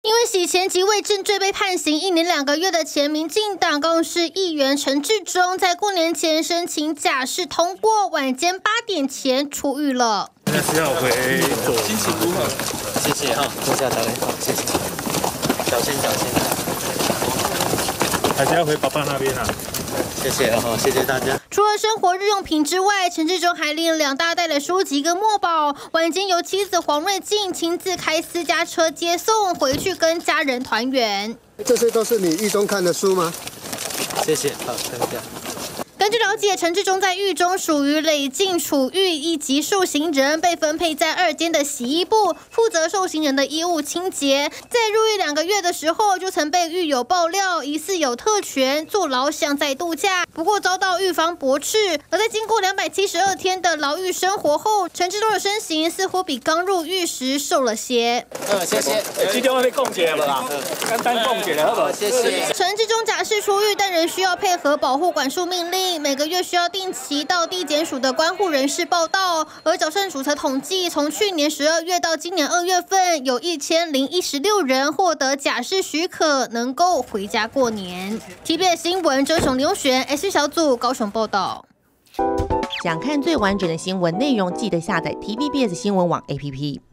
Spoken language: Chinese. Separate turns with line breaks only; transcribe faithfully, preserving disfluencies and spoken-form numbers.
因为洗钱及为正罪被判刑一年两个月的前民进党高雄市议员陈致中，在过年前申请假释通过，晚间八点前出狱了。
现在是要回左，
心情如何？
谢谢哈，坐下来，好，谢谢，小心小心，
还是要回爸爸那边啊？
谢谢哦，谢谢大家。
除了生活日用品之外，陈致中还拎了两大袋的书籍跟墨宝，晚间由妻子黄瑞静亲自开私家车接送回去，跟家人团圆。
这些都是你狱中看的书吗？
谢谢，好，看一下。
根据了解，陈致中在狱中属于累进处遇一级受刑人，被分配在二监的洗衣部，负责受刑人的衣物清洁。在入狱两个月的时候，就曾被狱友爆料，疑似有特权，坐牢像在度假，不过遭到狱方驳斥。而在经过两百七十二天的牢狱生活后，陈致中的身形似乎比刚入狱时瘦了些。
呃，谢谢。
今天我被供解了啦，简单供解了，好不好？
谢谢。
陈致中假释出狱，但仍需要配合保护管束命令。每个月需要定期到地检署的关护人士报到，而矫正署则统计，从去年十二月到今年二月份，有一千零一十六人获得假释许可，能够回家过年。T V B S 新闻周雄、刘璇 S 小组高雄报道。
想看最完整的新闻内容，记得下载 T V B S 新闻网 A P P。